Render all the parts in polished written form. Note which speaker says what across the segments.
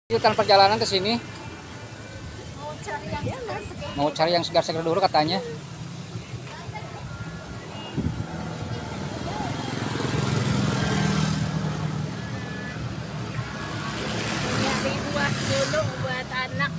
Speaker 1: Lanjutkan perjalanan ke sini. Mau cari yang segar-segar dulu katanya.
Speaker 2: Nyari buah dulu buat anak.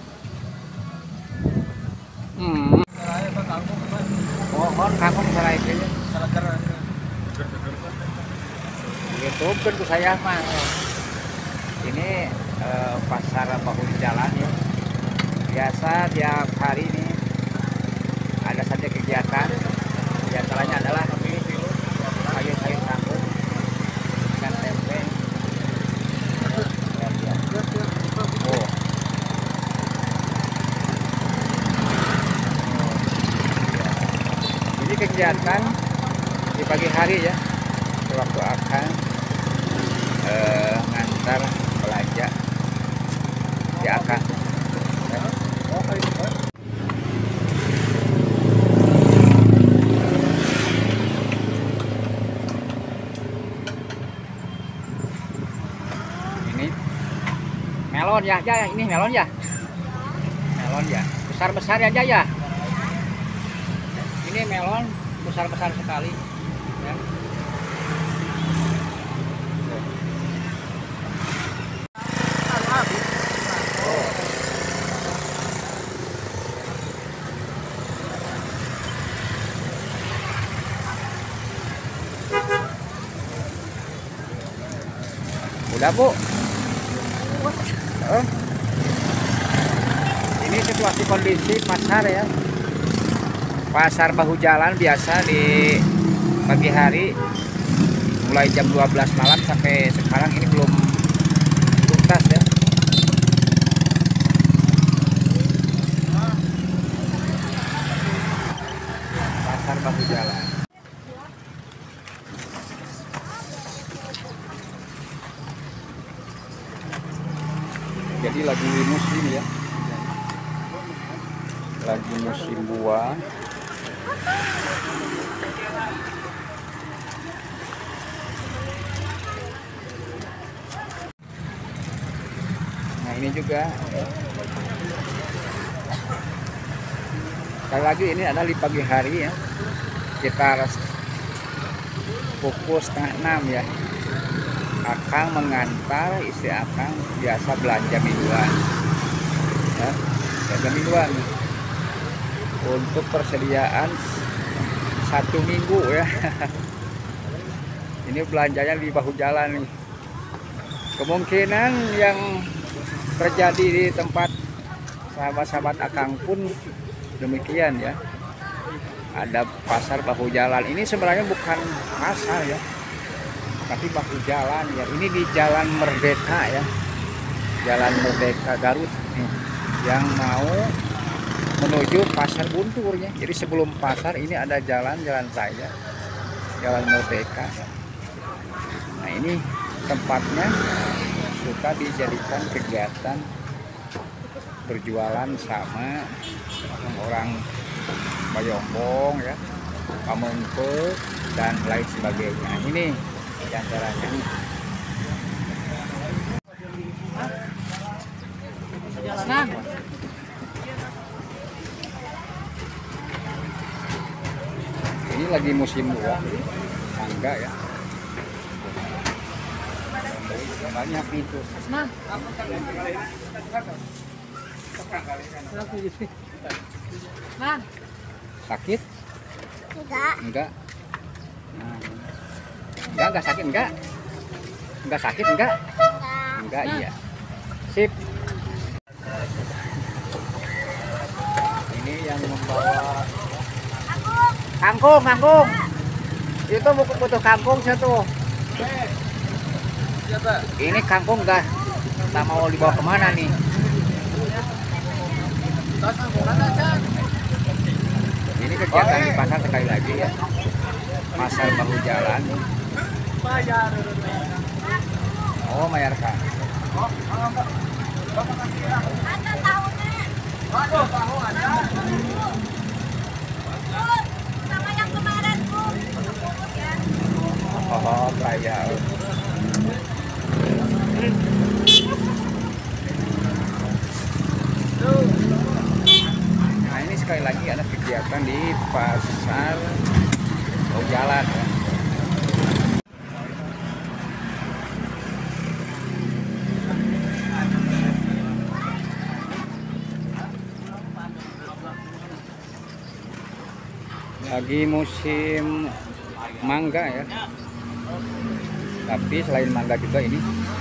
Speaker 1: Mohon kangkung sarai itu. YouTube kan ke saya mah. Ini pasar bahu jalan ya. Biasa tiap hari ini ada saja kegiatan. Di antaranya adalah sayur-sayur kangkung ikan tempe. Oh. Ini kegiatan di pagi hari ya. Waktu akan ngantar belanja di akan. Ini melon ya, ini melon ya. Melon ya, besar-besar ya ya. Ini melon besar-besar sekali ya. Udah Bu. Ini situasi kondisi pasar ya. Pasar bahu jalan biasa di pagi hari mulai jam 12 malam sampai sekarang ini belum tuntas ya. Pasar bahu jalan. Jadi lagi musim ya, lagi musim buah. Nah ini juga sekali lagi ini adalah di pagi hari ya, sekitar pukul 5:30 ya. Akang mengantar istri Akang biasa belanja mingguan ya, belanja mingguan untuk persediaan 1 minggu ya. Ini belanjanya di bahu jalan nih. Kemungkinan yang terjadi di tempat sahabat-sahabat Akang pun demikian ya. Ada pasar bahu jalan. Ini sebenarnya bukan pasar ya, tapi bahu jalan ya. Ini di Jalan Merdeka ya, Jalan Merdeka Garut nih, yang mau menuju Pasar Gunturnya. Jadi sebelum pasar ini ada jalan raya, Jalan Merdeka. Nah ini tempatnya suka dijadikan kegiatan berjualan sama orang Bayombong ya, Pamengpe dan lain sebagainya. Ini diantaranya. Nah, ini lagi musim buah, mangga ya. Banyak itu. Nah, nah. Sakit? Enggak. Nah. Enggak sakit enggak? Enggak sakit enggak? Enggak iya. Sip. Ini yang membawa kangkung. Itu butuh kangkung satu. Ini kangkung enggak? Kita mau dibawa kemana nih? Ini kegiatan di pasar sekali lagi ya. Pasar bahu jalan. Oh, bayar Kak.
Speaker 2: Sama yang kemarin Bu.
Speaker 1: Oh, bayar. kegiatan di pasar bawah jalan ya. Lagi musim mangga ya, tapi selain mangga juga ini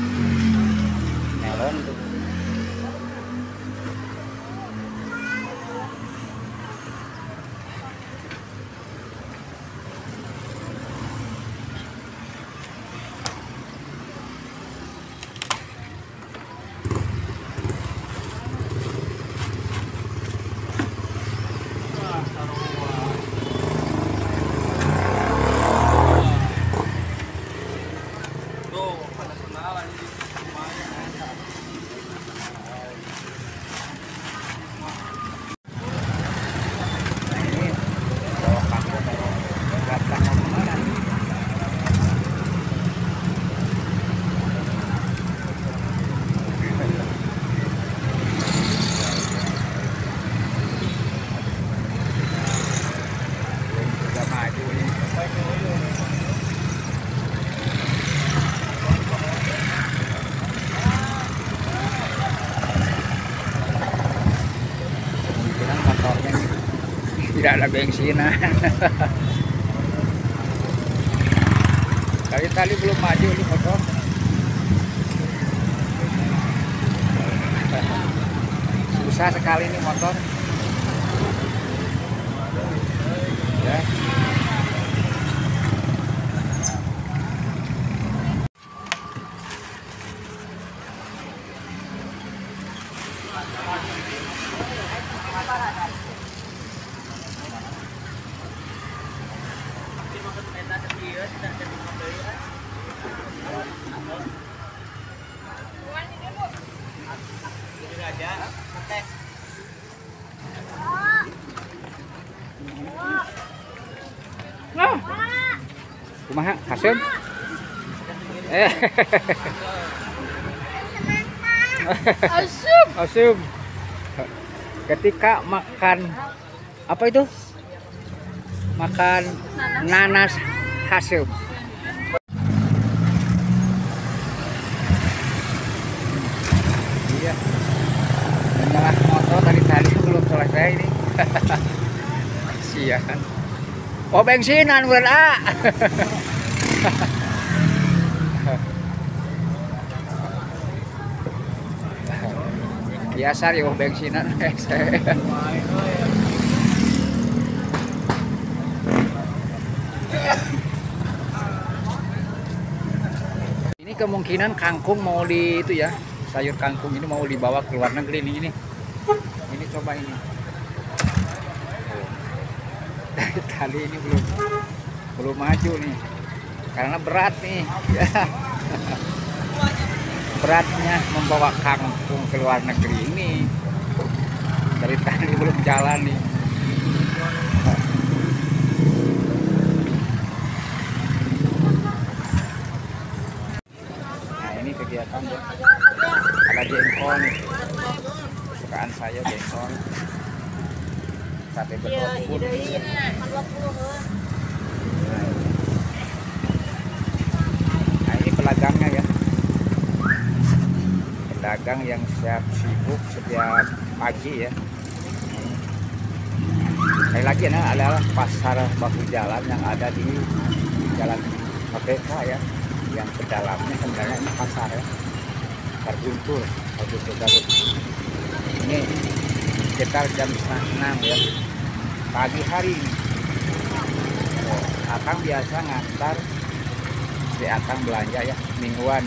Speaker 1: melon tuh. Tidak ada bensinan. Dari tadi belum maju ini motor. Susah sekali nih motor. Ya. Kumaha hasil? Asum. Ketika makan apa itu? Makan nanas hasil. Iya. Menyalah motor tadi belum selesai ini. Sian. Oh bensinan bulan A. Biasa ya bensinan. Ini kemungkinan kangkung mau di itu ya, sayur kangkung ini mau dibawa ke luar negeri ini. Ini coba ini. Dari tadi ini belum maju nih, karena berat nih. Beratnya membawa kangkung ke luar negeri ini. Dari tadi belum jalan nih. Nah ini kegiatan ya. Ada jengkol nih, kesukaan saya jengkol. Sate betul. Nah ini pelagangnya ya, pedagang yang siap sibuk setiap pagi ya. Sekali lagi ya, adalah pasar bahu jalan yang ada di Jalan Merdeka ya, yang ke dalamnya sebenarnya ini pasar ya, pasar Guntur Garut. Ini sekitar jam 5:30 ya pagi hari ini. Akang biasa ngantar si Akang belanja ya mingguan,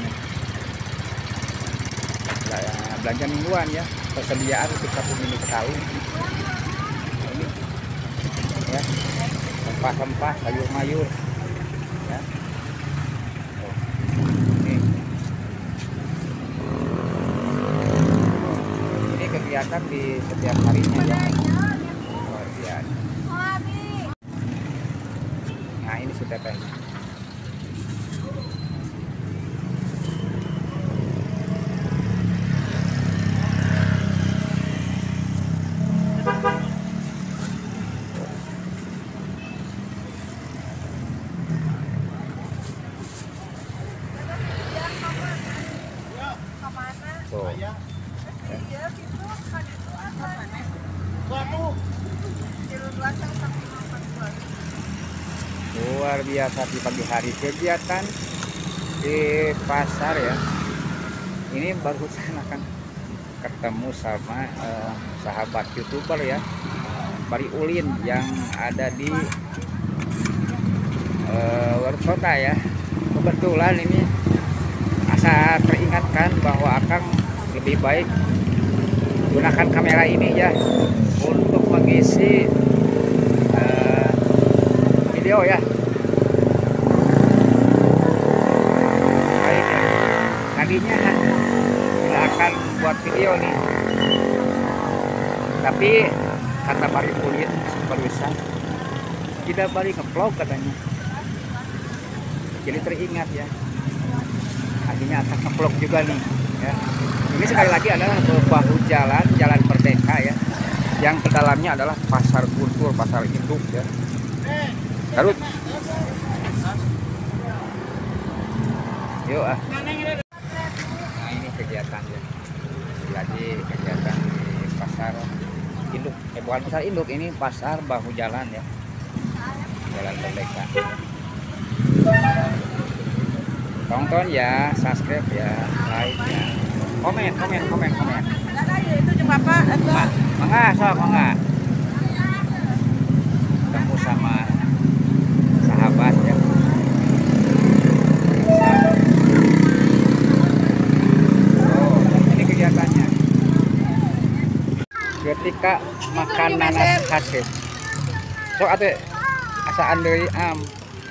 Speaker 1: belanja mingguan ya, persediaan untuk 1 minggu sekali ini ya, rempah-rempah sayur-mayur ya. Ini kegiatan di setiap harinya ya. Nah ini sudah kayak Tuh. Luar biasa di pagi hari kegiatan di pasar ya. Ini barusan akan ketemu sama sahabat YouTuber ya, Bari Ulin yang ada di luar kota ya. Kebetulan ini asa teringatkan bahwa Akang lebih baik gunakan kamera ini ya untuk mengisi video ya. Baik ya. Tadinya tidak akan buat video nih, tapi kata Bari Ulin barusan tidak balik nge-vlog katanya, jadi teringat ya, akhirnya akan nge-vlog juga nih ya. Ini sekali lagi adalah bahu jalan Merdeka ya, yang kedalamnya adalah pasar kultur, pasar induk ya. Garut yuk ah. Nah ini kegiatannya lagi, kegiatan di pasar induk, bukan pasar induk, ini pasar bahu jalan ya, Jalan Merdeka. Tonton ya, subscribe ya, like ya, komen.
Speaker 2: Itu cuma Pak atau
Speaker 1: Mangga ketemu sama sahabat ya. Oh, ini kegiatannya ketika makan nanas hasil. So atuh asaan deui am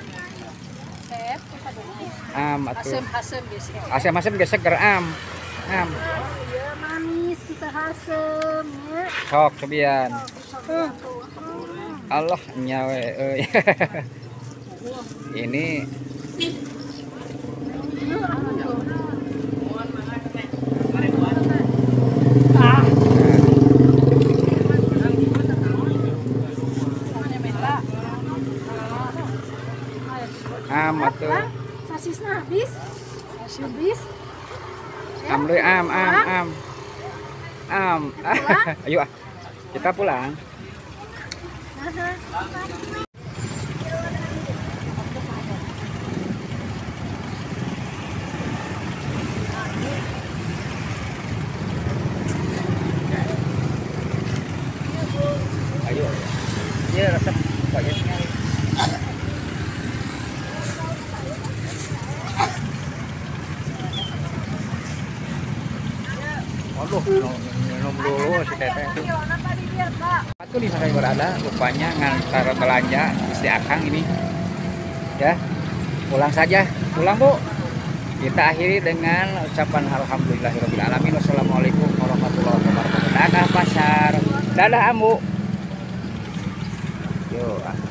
Speaker 1: atuh
Speaker 2: asem biasanya.
Speaker 1: asam geus seger am.
Speaker 2: Iya manis kita asem ya.
Speaker 1: Sok cobian. Allah nyawe euy. Ini atuh
Speaker 2: Sasisna habis.
Speaker 1: am deui am. Ayo ah. Kita pulang. Ayo. Iya resep banyak. Aduh, minum dulu si teteh. Itu di sana berada, rupanya ngantar belanja istri Akang ini. Ya, pulang saja, pulang Bu. Kita akhiri dengan ucapan alhamdulillahirabbil alamin. Wassalamualaikum warahmatullahi wabarakatuh. Dadah pasar, dadah Ambu. Yuk.